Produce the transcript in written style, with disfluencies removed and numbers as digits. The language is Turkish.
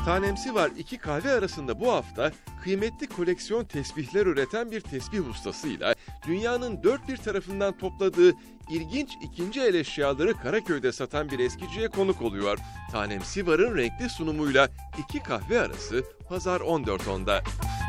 Tanemsi var iki kahve arasında bu hafta kıymetli koleksiyon tesbihler üreten bir tesbih ustasıyla dünyanın dört bir tarafından topladığı ilginç ikinci el eşyaları Karaköy'de satan bir eskiciye konuk oluyor. Tanemsi var'ın renkli sunumuyla iki kahve arası Pazar 14.10'da.